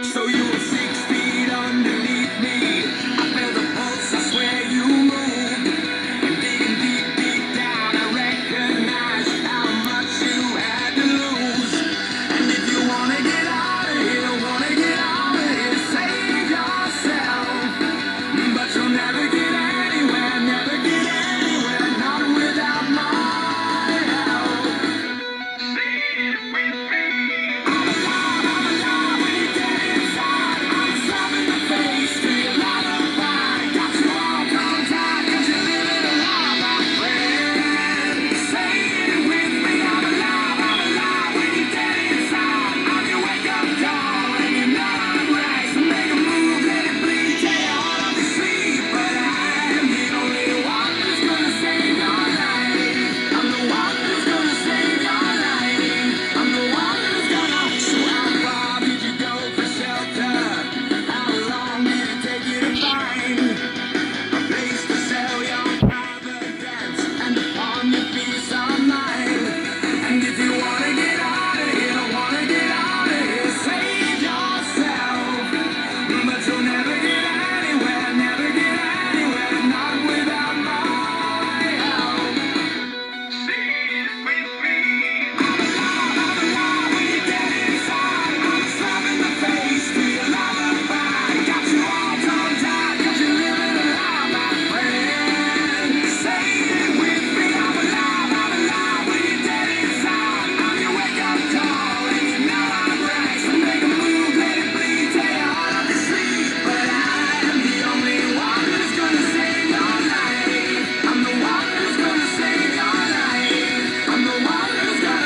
So you were 6 feet underneath me. I felt the pulse, I swear you moved. And digging deep, deep down, I recognized how much you had to lose. And if you wanna get out of here, save yourself. But you'll never get anywhere, not without my help. Say it with me. I'm alive when you're dead inside. I'm a slap in the face to your lullaby. Got you all tongue-tied 'cause you're living a lie, my friend. Say it with me. I'm alive when you're dead inside. I'm your wake-up call and you're not on right. So make a move, let it bleed, tear your heart off your sleeve. But I am the only one who's gonna save your life. I'm the one who's gonna save your life. I'm the one who's gonna. So how far did you go for shelter? How long did it take you to find a place to sell your private debts and to pawn your peace of mind? And if you wanna get out of here, save yourself. But you'll never get anywhere, not without my help. Say it with me. I'm alive when you're dead inside. I'm a slap in the face to your lullaby. Got you all tongue-tied 'cause you're living a lie, my friend. Say it with me. I'm alive when you're dead inside. I'm your wake-up call and you're not on right. So make a move, let it bleed, tear your heart off your sleeve. But I am the only one who's gonna save your life. I'm the one who's gonna save your life. I'm the one who's gonna.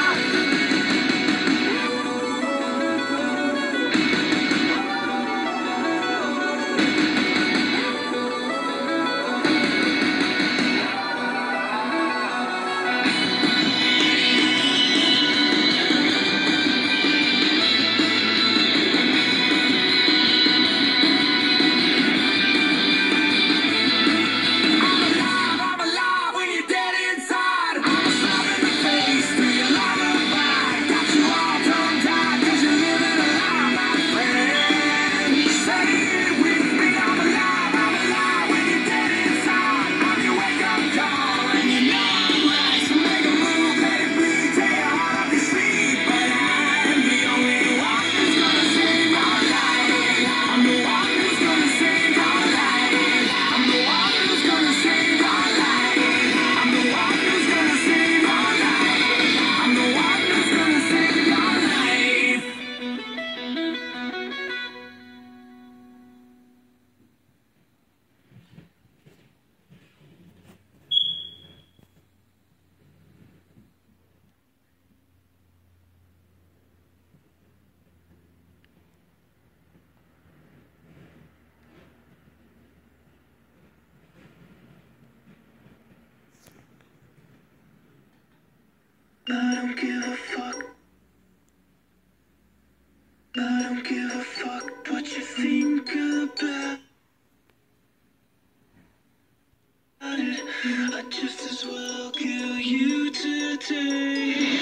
I'm alive when you're dead inside. I'm a slap in the face to your lullaby. Got you all tongue-tied 'cause you're living a lie, my friend. Say it with me. I'm alive when you're dead inside. I'm your wake-up call and you know I'm right. So make a move, let it bleed, tear your heart off your sleeve. But I am the only one who's gonna save your life. I'm the one who's gonna save your life. I'm the one who's gonna save your life. I'm the one who's gonna save your life. I'm the one who's gonna save your life. I don't give a fuck. I don't give a fuck what you think about it. I'd just as well kill you today.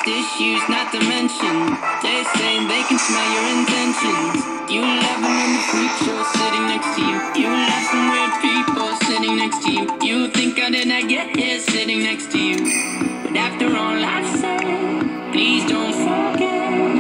trust issues, not to mention they say they can smell your intentions. You laughing when the freak show sitting next to you. You laughing with people sitting next to you. You think I did not get here sitting next to you. But after all I've said, please don't forget.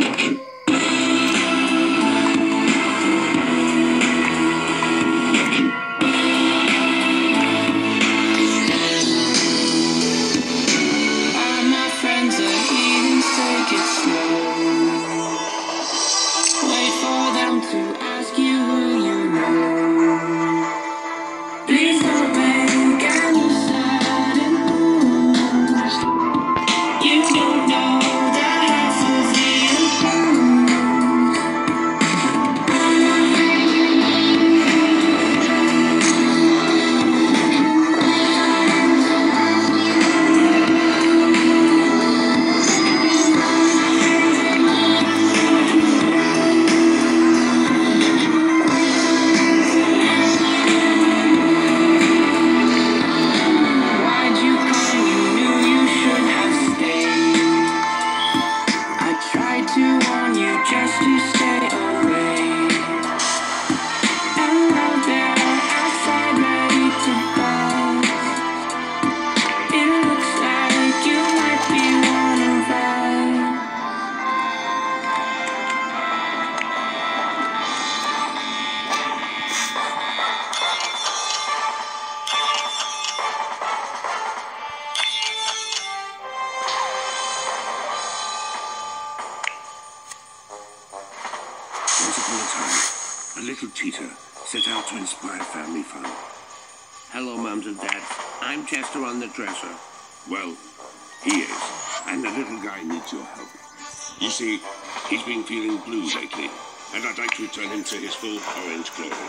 A little cheetah set out to inspire family fun. Hello, Mums and Dads. I'm Chester on the dresser. Well, he is, and the little guy needs your help. You see, he's been feeling blue lately, and I'd like to return him to his full orange glory.